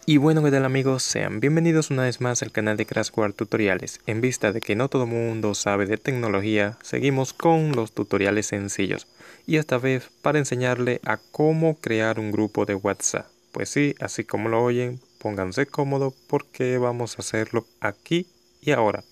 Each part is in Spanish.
Y bueno, ¿qué tal amigos? Sean bienvenidos una vez más al canal de Crash Wars Tutoriales. En vista de que no todo el mundo sabe de tecnología, seguimos con los tutoriales sencillos. Y esta vez para enseñarle a cómo crear un grupo de WhatsApp. Pues sí, así como lo oyen, pónganse cómodos porque vamos a hacerlo aquí y ahora.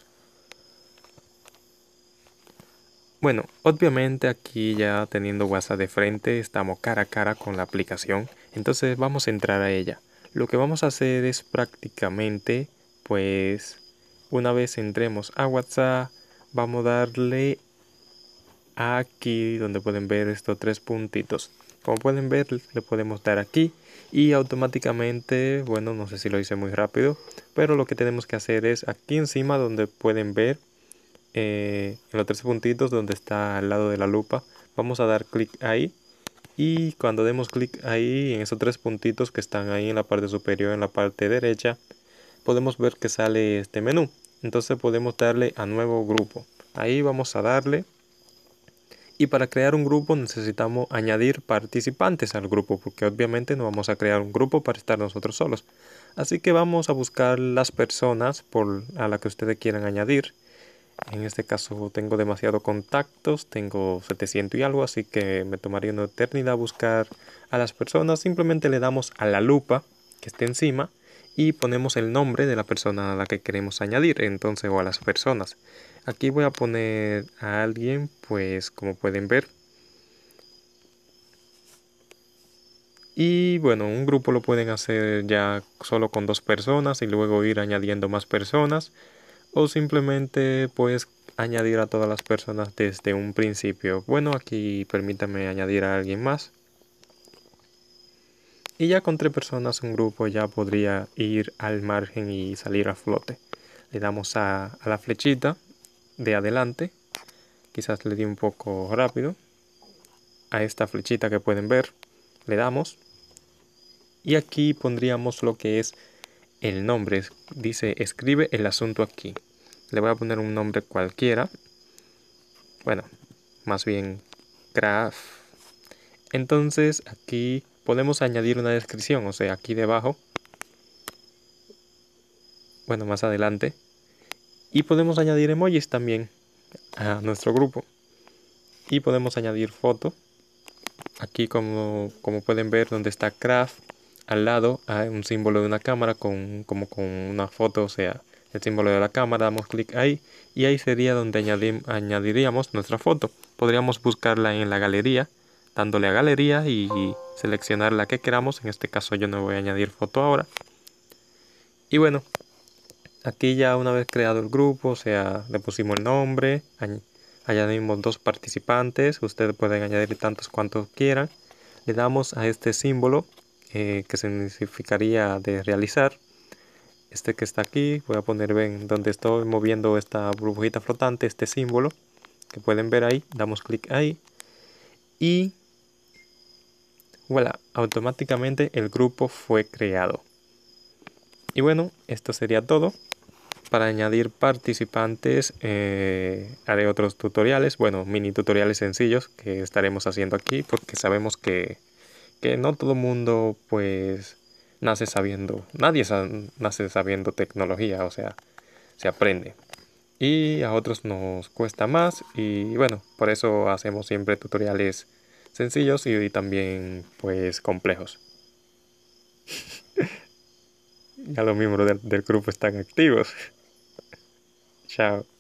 Bueno, obviamente aquí ya teniendo WhatsApp de frente, estamos cara a cara con la aplicación, entonces vamos a entrar a ella. Lo que vamos a hacer es prácticamente, pues, una vez entremos a WhatsApp, vamos a darle aquí donde pueden ver estos tres puntitos. Como pueden ver, le podemos dar aquí y automáticamente, bueno, no sé si lo hice muy rápido, pero lo que tenemos que hacer es aquí encima donde pueden ver en los tres puntitos donde está al lado de la lupa, vamos a dar clic ahí y cuando demos clic ahí en esos tres puntitos que están ahí en la parte superior, en la parte derecha, podemos ver que sale este menú. Entonces podemos darle a nuevo grupo. Ahí vamos a darle y para crear un grupo necesitamos añadir participantes al grupo porque obviamente no vamos a crear un grupo para estar nosotros solos. Así que vamos a buscar las personas a las que ustedes quieran añadir. En este caso tengo demasiados contactos, tengo 700 y algo, así que me tomaría una eternidad buscar a las personas. Simplemente le damos a la lupa que esté encima y ponemos el nombre de la persona a la que queremos añadir, entonces, o a las personas. Aquí voy a poner a alguien, pues como pueden ver. Y bueno, un grupo lo pueden hacer ya solo con dos personas y luego ir añadiendo más personas. O simplemente pues añadir a todas las personas desde un principio. Bueno, aquí permítame añadir a alguien más. Y ya con tres personas un grupo ya podría ir al margen y salir a flote. Le damos a la flechita de adelante. Quizás le di un poco rápido. A esta flechita que pueden ver. Le damos. Y aquí pondríamos lo que es el nombre. Dice escribe el asunto aquí. Le voy a poner un nombre cualquiera. Bueno, más bien graph. Entonces aquí podemos añadir una descripción, o sea, aquí debajo, bueno, más adelante, y podemos añadir emojis también a nuestro grupo. Y podemos añadir foto. Aquí como pueden ver donde está craft, al lado hay un símbolo de una cámara como con una foto, o sea, el símbolo de la cámara, damos clic ahí y ahí sería donde añadiríamos nuestra foto. Podríamos buscarla en la galería, dándole a galería y seleccionar la que queramos. En este caso yo no voy a añadir foto ahora. Y bueno, aquí ya una vez creado el grupo, o sea, le pusimos el nombre, añadimos dos participantes, ustedes pueden añadir tantos cuantos quieran. Le damos a este símbolo que significaría de realizar. Este que está aquí, voy a poner, ven, donde estoy moviendo esta burbujita flotante, este símbolo que pueden ver ahí, damos clic ahí y voilà, automáticamente el grupo fue creado. Y bueno, esto sería todo. Para añadir participantes haré otros tutoriales, bueno, mini tutoriales sencillos que estaremos haciendo aquí porque sabemos que no todo el mundo pues nace sabiendo, nace sabiendo tecnología, o sea, se aprende. Y a otros nos cuesta más y bueno, por eso hacemos siempre tutoriales sencillos y también pues complejos. Ya los miembros del grupo están activos. Chao.